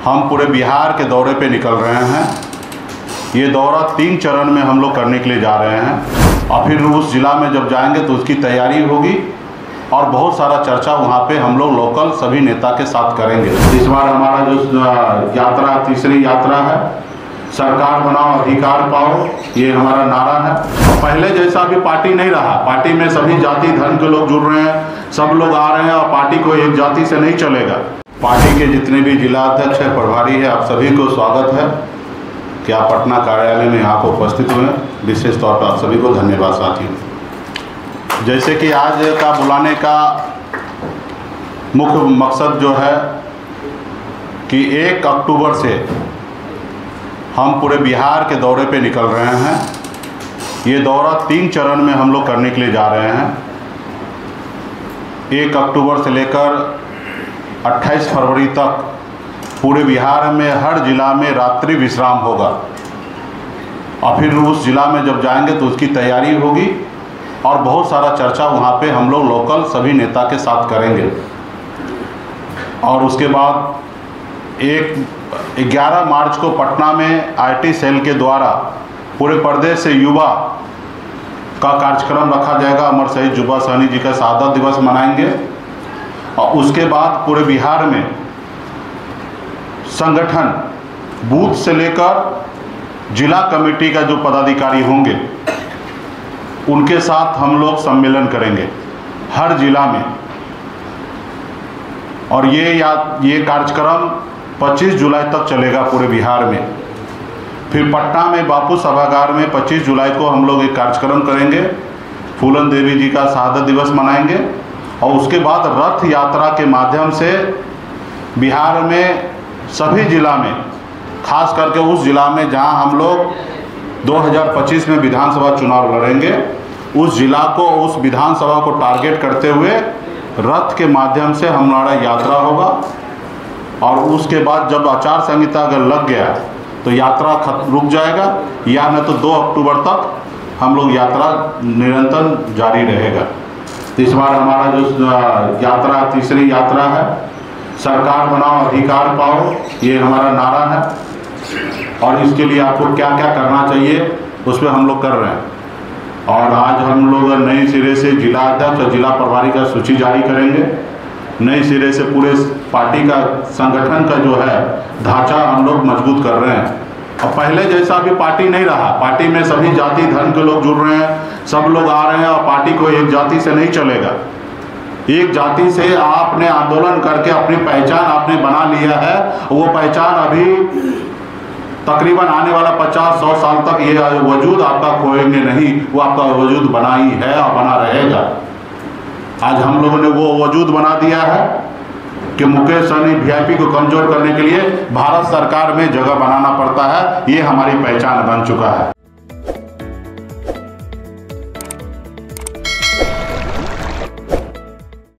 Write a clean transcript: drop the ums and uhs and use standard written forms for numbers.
हम पूरे बिहार के दौरे पे निकल रहे हैं। ये दौरा 3 चरण में हम लोग करने के लिए जा रहे हैं और फिर उस ज़िला में जब जाएंगे तो उसकी तैयारी होगी और बहुत सारा चर्चा वहाँ पे हम लोग लोकल सभी नेता के साथ करेंगे। इस बार हमारा जो यात्रा तीसरी यात्रा है, सरकार बनाओ अधिकार पाओ, ये हमारा नारा है। पहले जैसा अभी पार्टी नहीं रहा, पार्टी में सभी जाति धर्म के लोग जुड़ रहे हैं, सब लोग आ रहे हैं और पार्टी को एक जाति से नहीं चलेगा। पार्टी के जितने भी जिला अध्यक्ष है, प्रभारी है, आप सभी को स्वागत है कि आप पटना कार्यालय में यहाँ पर उपस्थित हुए। विशेष तौर पर आप सभी को धन्यवाद साथियों। जैसे कि आज का बुलाने का मुख्य मकसद जो है कि 1 अक्टूबर से हम पूरे बिहार के दौरे पे निकल रहे हैं। ये दौरा 3 चरण में हम लोग करने के लिए जा रहे हैं। 1 अक्टूबर से लेकर 28 फरवरी तक पूरे बिहार में हर जिला में रात्रि विश्राम होगा और फिर उस जिला में जब जाएंगे तो उसकी तैयारी होगी और बहुत सारा चर्चा वहाँ पे हम लोग लोकल सभी नेता के साथ करेंगे। और उसके बाद 11 मार्च को पटना में आईटी सेल के द्वारा पूरे प्रदेश से युवा का कार्यक्रम रखा जाएगा। अमर शहीद जुब्बा सहनी जी का शहादत दिवस मनाएंगे और उसके बाद पूरे बिहार में संगठन बूथ से लेकर जिला कमेटी का जो पदाधिकारी होंगे उनके साथ हम लोग सम्मेलन करेंगे हर जिला में। और ये कार्यक्रम 25 जुलाई तक चलेगा पूरे बिहार में। फिर पटना में बापू सभागार में 25 जुलाई को हम लोग एक कार्यक्रम करेंगे, फूलन देवी जी का शहादत दिवस मनाएंगे और उसके बाद रथ यात्रा के माध्यम से बिहार में सभी जिला में, खास करके उस जिला में जहां हम लोग 2025 में विधानसभा चुनाव लड़ेंगे, उस जिला को, उस विधानसभा को टारगेट करते हुए रथ के माध्यम से हमारा यात्रा होगा। और उसके बाद जब आचार संहिता अगर लग गया तो यात्रा रुक जाएगा या न तो 2 अक्टूबर तक हम लोग यात्रा निरंतर जारी रहेगा। इस बार हमारा जो यात्रा तीसरी यात्रा है, सरकार बनाओ अधिकार पाओ, ये हमारा नारा है और इसके लिए आपको क्या क्या करना चाहिए उस पर हम लोग कर रहे हैं। और आज हम लोग नए सिरे से जिला अध्यक्ष और जिला प्रभारी का सूची जारी करेंगे। नए सिरे से पूरे पार्टी का संगठन का जो है ढांचा हम लोग मजबूत कर रहे हैं। और पहले जैसा अभी पार्टी नहीं रहा, पार्टी में सभी जाति धर्म के लोग जुड़ रहे हैं, सब लोग आ रहे हैं और पार्टी को एक जाति से नहीं चलेगा। एक जाति से आपने आंदोलन करके अपनी पहचान आपने बना लिया है, वो पहचान अभी तकरीबन आने वाला 50-100 साल तक ये वजूद आपका खोएंगे नहीं, वो आपका वजूद बना ही है और बना रहेगा। आज हम लोगों ने वो वजूद बना दिया है कि मुकेश सहनी वीआईपी को कमजोर करने के लिए भारत सरकार में जगह बनाना पड़ता है, ये हमारी पहचान बन चुका है।